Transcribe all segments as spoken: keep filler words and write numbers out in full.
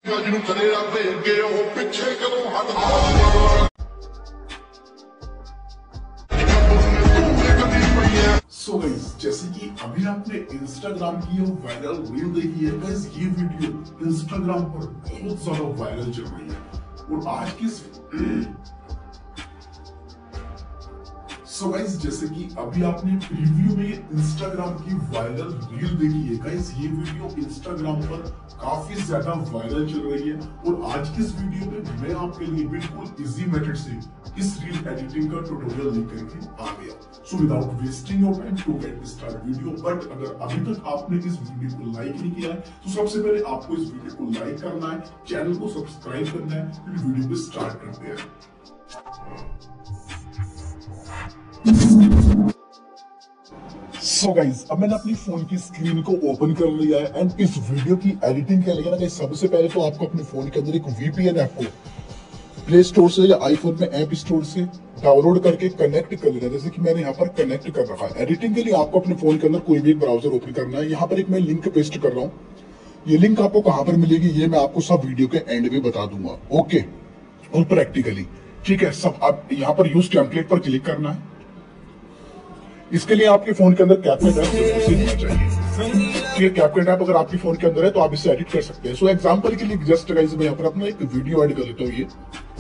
So guys, जैसे कि अभी आपने इंस्टाग्राम की ये वायरल रील देखी है गाइस, ये वीडियो इंस्टाग्राम पर बहुत ज्यादा वायरल चल रही है। और आज की सो गाइस, जैसे कि अभी आपने प्रीव्यू में इंस्टाग्राम की वायरल रील देखी है गाइस, ये वीडियो इंस्टाग्राम पर काफी ज्यादा वायरल चल रही है। और आज की इस वीडियो में मैं आपके लिए बिल्कुल इजी मेथड से इस रील एडिटिंग का ट्यूटोरियल लेकर के आ गया। So without wasting your time to get start video, but अगर अभी तक आपने इस वीडियो को लाइक नहीं किया है तो सबसे पहले आपको इस वीडियो को लाइक करना है, चैनल को सब्सक्राइब करना है, फिर वीडियो को स्टार्ट करते हैं। सो so गाइज, अब मैंने अपनी फोन की स्क्रीन को ओपन कर लिया है एंड इस वीडियो की एडिटिंग के लिए ना गाइस, सबसे पहले तो आपको अपने फोन के अंदर एक वीपीएन ऐप को प्ले स्टोर से या आईफोन में ऐप स्टोर से डाउनलोड करके कनेक्ट कर लेना है। जैसे कि मैंने यहाँ पर कनेक्ट कर रखा है। एडिटिंग के लिए आपको अपने फोन के अंदर कोई भी एक ब्राउजर ओपन करना है। यहाँ पर एक मैं लिंक पेस्ट कर रहा हूँ। ये लिंक आपको कहाँ पर मिलेगी ये मैं आपको सब वीडियो के एंड में बता दूंगा, ओके। और प्रैक्टिकली ठीक है, सब आप यहाँ पर यूज टेम्पलेट पर क्लिक करना है। इसके लिए आपके फोन के अंदर कैपकट ऐप होना चाहिए। ये कैपकट ऐप अगर आपके फोन के अंदर है तो आप इसे एडिट कर सकते हैं। सो एग्जांपल के लिए जस्ट गाइस मैं यहाँ पर अपना एक वीडियो ऐड कर लेता हूँ। ये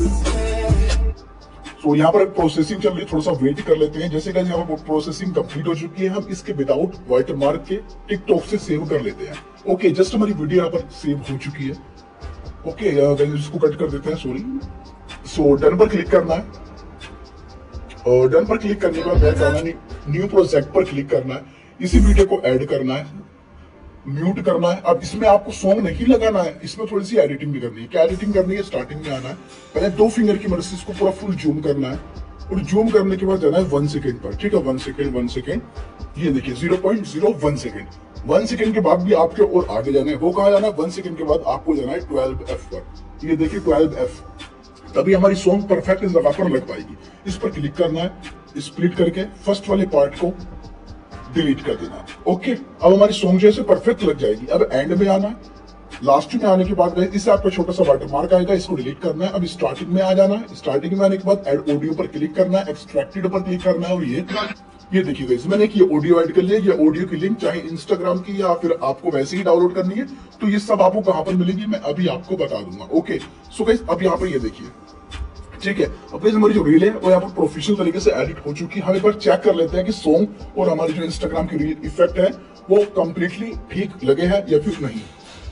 सो so, यहाँ पर प्रोसेसिंग चल रही है, थोड़ा सा वेट कर लेते हैं। जैसे गाइस यहाँ पर प्रोसेसिंग कंप्लीट हो चुकी है, हम इसके विदाउट वाटरमार्क के टिकटॉक से सेव कर लेते हैं। ओके, जस्ट हमारी वीडियो यहाँ पर सेव हो चुकी है। ओके गाइस, इसको कट कर देते हैं, सॉरी। सो डन पर क्लिक करना है और डन पर क्लिक करने के बाद बैक आना, न्यू प्रोजेक्ट पर क्लिक करना है, इसी वीडियो को ऐड करना है, म्यूट करना है। अब इसमें आपको सॉन्ग नहीं लगाना है, इसमें थोड़ी सी एडिटिंग भी करनी है। क्या एडिटिंग करनी है? स्टार्टिंग में आना है, पहले दो फिंगर की मदद से इसको पूरा फुल जूम करना है और जूम करने के बाद जाना है वन सेकेंड पर। ठीक है, वन सेकेंड वन सेकेंड ये देखिए zero point zero one second. One second के बाद भी आपके और आगे जाना है। वो कहा जाना है? वन सेकेंड के बाद आपको जाना है ट्वेल्व एफ पर। ये देखिए ट्वेल्व एफ, तभी हमारी सॉन्ग परफेक्ट इस जगह पर लग पाएगी। इस पर क्लिक करना है, स्प्लिट करके फर्स्ट वाले पार्ट को डिलीट कर देना है। ओके, अब हमारी सॉन्ग जैसे परफेक्ट लग जाएगी। अब एंड में आना है, लास्ट में आने के बाद इससे आपका छोटा सा वाटरमार्क आएगा, इसको डिलीट करना है। अब स्टार्टिंग में आ जाना है, स्टार्टिंग में आने के बाद ऐड ऑडियो पर क्लिक करना है, एक्सट्रैक्टेड पर क्लिक करना है। और ये ये देखिए गाइस, मैंने ये ऑडियो ऐड कर लिया। ये ऑडियो की लिंक चाहे इंस्टाग्राम की या फिर आपको वैसे ही डाउनलोड करनी है तो ये सब आपको कहां पर मिलेगी मैं अभी आपको बता दूंगा। ओके, सो गाइस अब यहाँ पर ये देखिए, ठीक है, अब हमारी जो रील है वो यहाँ पर प्रोफेशनल तरीके से एडिट हो चुकी है। हम एक बार चेक कर लेते हैं कि सॉन्ग और हमारी जो इंस्टाग्राम की रील इफेक्ट है वो कंप्लीटली ठीक लगे हैं या फिर नहीं।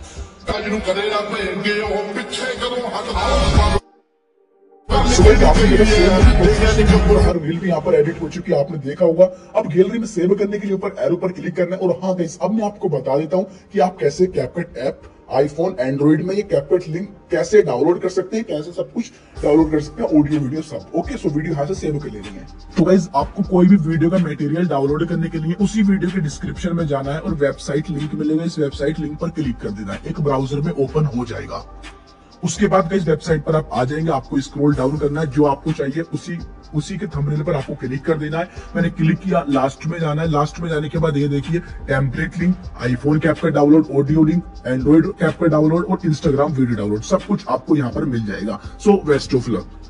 हर रील भी यहाँ पर एडिट हो चुकी है, आपने देखा होगा। अब गैलरी में सेव करने के लिए ऊपर एरो पर क्लिक करना है। और हाँ गाइस, अब मैं आपको बता देता हूँ कि आप कैसे कैपकट ऐप आईफोन एंड्रॉइड में ये कैपकट लिंक कैसे डाउनलोड कर सकते हैं, कैसे सब कुछ डाउनलोड कर सकते हैं, ऑडियो वीडियो सब। ओके, सो वीडियो यहाँ से सेव कर लेनी है। तो गाइस, आपको कोई भी वीडियो का मटेरियल डाउनलोड करने के लिए उसी वीडियो के डिस्क्रिप्शन में जाना है और वेबसाइट लिंक मिलेगा, इस वेबसाइट लिंक पर क्लिक कर देना है, एक ब्राउजर में ओपन हो जाएगा। उसके बाद गाइस वेबसाइट पर आप आ जाएंगे, आपको स्क्रॉल डाउन करना है, जो आपको चाहिए उसी उसी के थंबनेल पर आपको क्लिक कर देना है। मैंने क्लिक किया, लास्ट में जाना है। लास्ट में जाने के बाद ये देखिए template link, iPhone CapCut download, audio link, Android CapCut download और इंस्टाग्राम वीडियो डाउनलोड, सब कुछ आपको यहाँ पर मिल जाएगा। So best of luck.